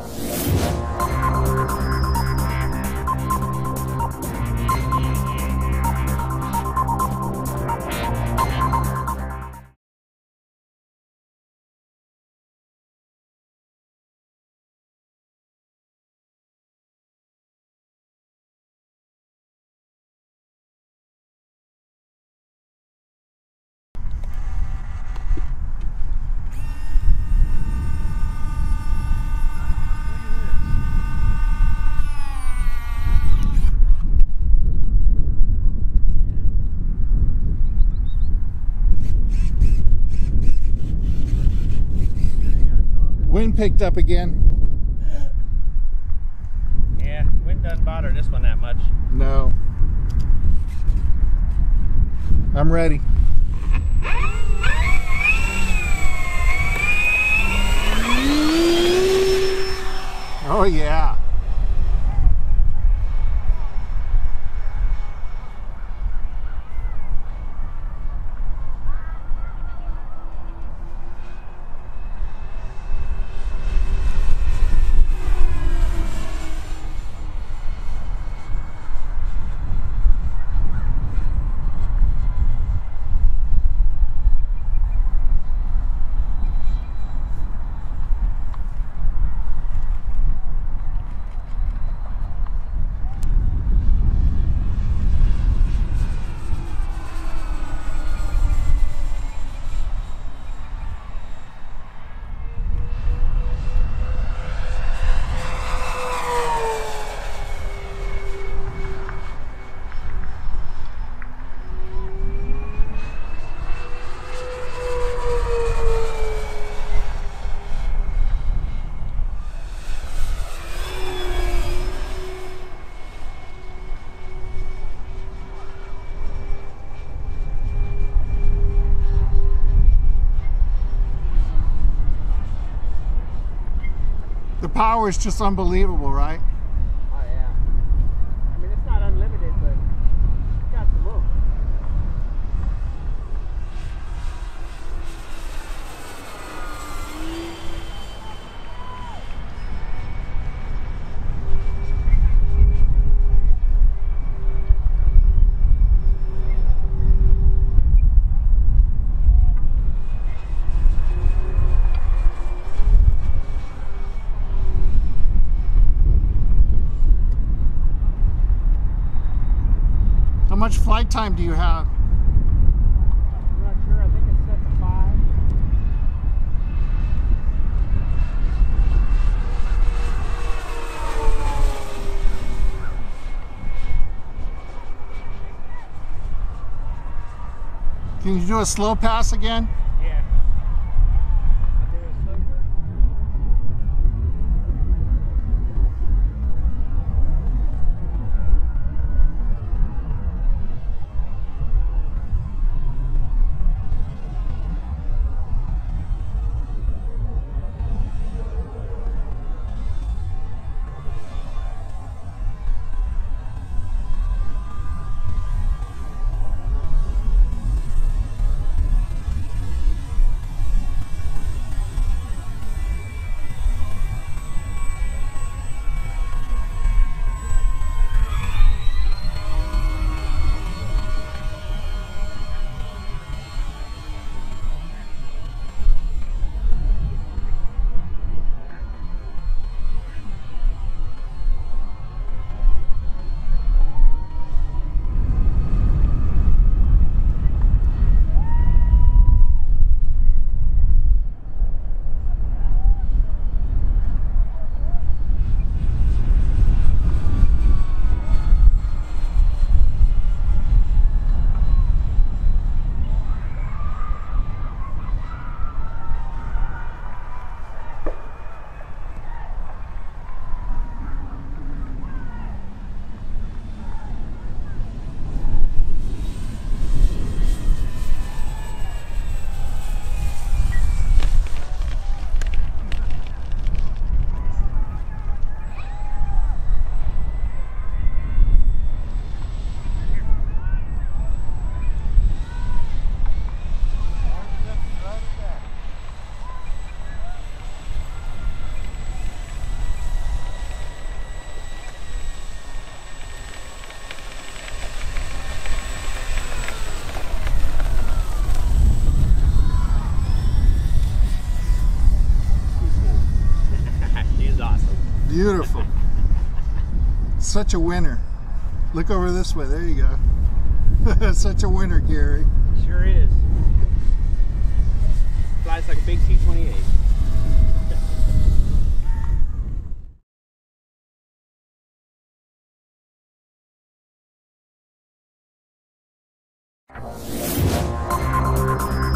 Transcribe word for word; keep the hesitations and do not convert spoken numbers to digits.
Wind picked up again. Yeah, wind doesn't bother this one that much. No. I'm ready. Oh yeah. The power is just unbelievable, right? Oh yeah. I mean, it's not unlimited, but it's got some room. How much flight time do you have? I'm not sure. I think it's set to five. Can you do a slow pass again? Yeah. I'll do a slow burn. Beautiful. Such a winner. Look over this way. There you go. Such a winner, Gary. Sure is. Flies like a big T twenty-eight. Thank you.